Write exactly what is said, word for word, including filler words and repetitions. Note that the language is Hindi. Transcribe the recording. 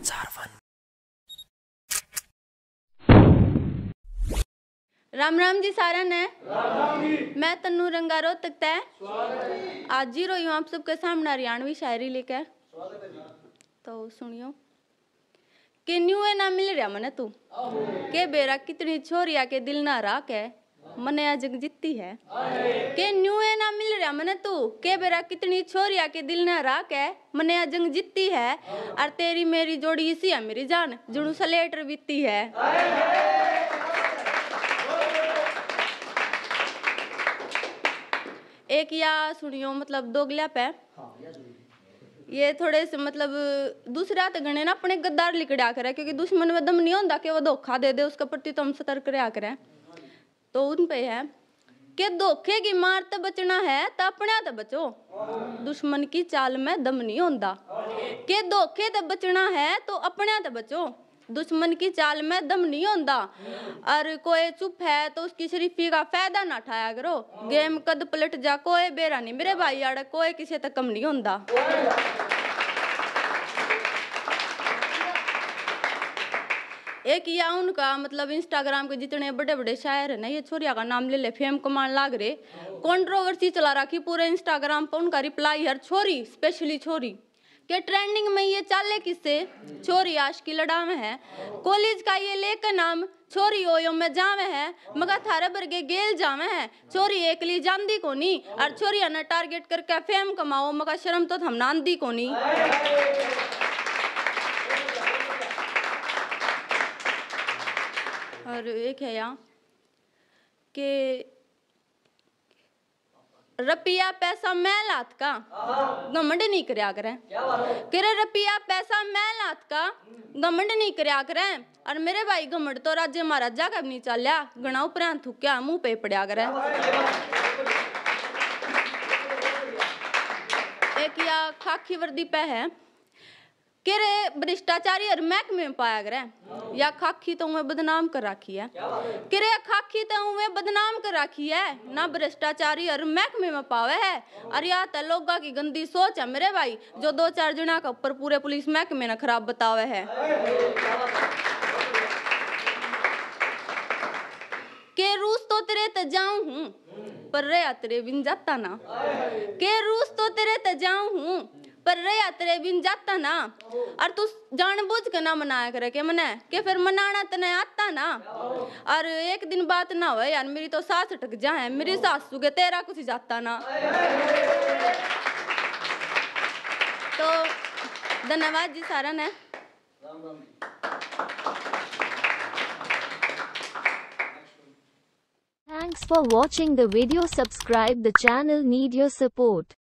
संसार वन। राम राम जी सारा ने मैं तन्नू रंगारो तक तय आज जी रोई हूँ आप सबके सामने हरियाणवी शायरी लेकर। तो सुनियो कि न्यू है ना मिल रहा मने तू के बेरा कितनी छोरिया के दिल ना राख है मने आ जग जितती है। के न्यू है ना मिल रहा मने तू के बेरा कितनी छोरिया के दिल ना राख है मने आ जंग जितती है। और तेरी मेरी जोड़ी इसी है मेरी जान जुड़ू सलेटर बीती है। एक या सुनियो मतलब दोगल्या पे ये थोड़े से मतलब दूसरा तो गणे ना अपने गद्दार लिकड़ा करे क्योंकि दुश्मन में दम नहीं होता कि वो धोखा दे दे उसके प्रति तो हम सतर्क रहा करें। तो उन पे है कि धोखे की मार तो बचना है तो अपने तो बचो दुश्मन की चाल में दम नहीं होता। कि धोखे तो बचना है तो अपने तो बचो दुश्मन की चाल में दम नहीं होता। और कोई चुप है तो उसकी शरीफी का फायदा ना उठाया करो गेम कद पलट जा कोई बेरा नहीं मेरे भाई आड़ कोई किसी तक कम नहीं होता। एक या उनका मतलब इंस्टाग्राम के जितने बड़े बड़े शायर है ना ये छोरिया का नाम ले ले फेम कमान लाग रहे कंट्रोवर्सी चला रखी पूरे इंस्टाग्राम पर उनका रिप्लाई हर छोरी स्पेशली छोरी के ट्रेंडिंग में ये चाले किससे छोरी आश की लड़ा में है कॉलेज का ये लेकर नाम छोरी ओयो में जावे है मगर थारे बरगे गेल जावे है छोरी एकली जानदी को नहीं और छोरिया ने टारगेट करके फेम कमाओ मगर शर्म तो हम नांदी को नहीं। और एक है यहाँ के रपिया पैसा मैल हाथ का घमंड नहीं करया करें करे रपिया पैसा मैल हाथ का घमंड नहीं करया करें। और मेरे भाई घमंड तो राज्य महाराजा का नहीं चलिया गणा उपरांत थूक्या मुंह पे पड़ा करें। एक या खाकी वर्दी पे है केरे भ्रष्टाचारी और महकमे में पाया करे या खाकी तो मैं बदनाम कर रखी है केरे खाकी तो मैं बदनाम कर रखी है ना भ्रष्टाचारी और महकमे में पावे है। और या तो लोगों की गंदी सोच है मेरे भाई जो दो चार जना का ऊपर पूरे पुलिस महकमे ने खराब बतावे है। के रूस तो तेरे त जाऊं हूँ पर रे तेरे बिन जाता ना के रूस तो तेरे त जाऊं हूँ पर रे तेरे बिन जाता ना। और तू जानबूझ के ना मनाया करे के मने के फिर मनाना तने आता ना। और एक दिन बात ना हो यार मेरी तो सास अटक जाए मेरी सासू के तेरा कुछ जाता ना। तो धन्यवाद जी सारा ने। Thanks for watching the video. Subscribe the channel. Need your support.